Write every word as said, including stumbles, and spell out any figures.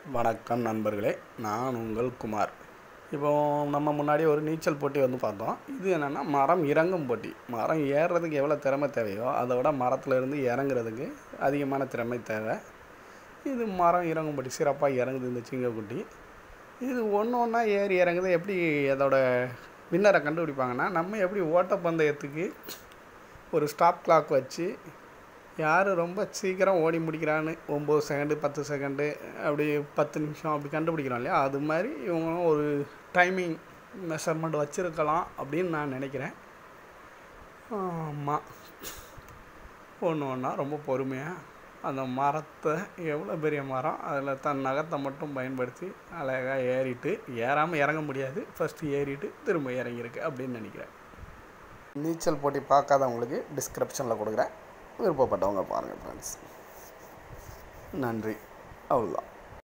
வணக்கம் நண்பர்களே, நான் உங்கள் குமார். இப்போ நம்ம முன்னாடி ஒரு நீச்சல் போட்டி வந்து பார்த்தோம். இது என்னென்னா மரம் இறங்கும் போட்டி. மரம் ஏறுறதுக்கு எவ்வளோ திறமை தேவையோ அதை விட மரத்தில் இருந்து இறங்குறதுக்கு அதிகமான திறமை தேவை. இது மரம் இறங்கும் போட்டி சிறப்பாக இறங்குது இந்த சிங்கக்குட்டி. இது ஒன்று ஒன்றா ஏறி இறங்குது. எப்படி அதோட வின்னரை கண்டுபிடிப்பாங்கன்னா, நம்ம எப்படி ஓட்டப்பந்தயத்துக்கு ஒரு ஸ்டாப் கிளாக் வச்சு யார் ரொம்ப சீக்கிரம் ஓடி முடிக்கிறான்னு ஒம்பது செகண்டு பத்து செகண்டு அப்படி பத்து நிமிஷம் அப்படி கண்டுபிடிக்கிறோம் இல்லையா, அது மாதிரி இவங்களும் ஒரு டைமிங் மெஷர்மெண்ட் வச்சுருக்கலாம் அப்படின்னு நான் நினைக்கிறேன். ஆமாம், ஒன்று ஒன்றா ரொம்ப பொறுமையாக அந்த மரத்தை, எவ்வளோ பெரிய மரம், அதில் தன் நகத்தை மட்டும் பயன்படுத்தி அழகாக ஏறிட்டு, ஏறாமல் இறங்க முடியாது, ஃபஸ்ட்டு ஏறிட்டு திரும்ப இறங்கியிருக்கு அப்படின்னு நினைக்கிறேன். நீச்சல் போட்டி பார்க்காதவங்களுக்கு டிஸ்கிரிப்ஷனில் கொடுக்குறேன், விருப்பப்பட்டவங்க பாருங்கள் ஃப்ரெண்ட்ஸ். நன்றி. அவ்வளோதான்.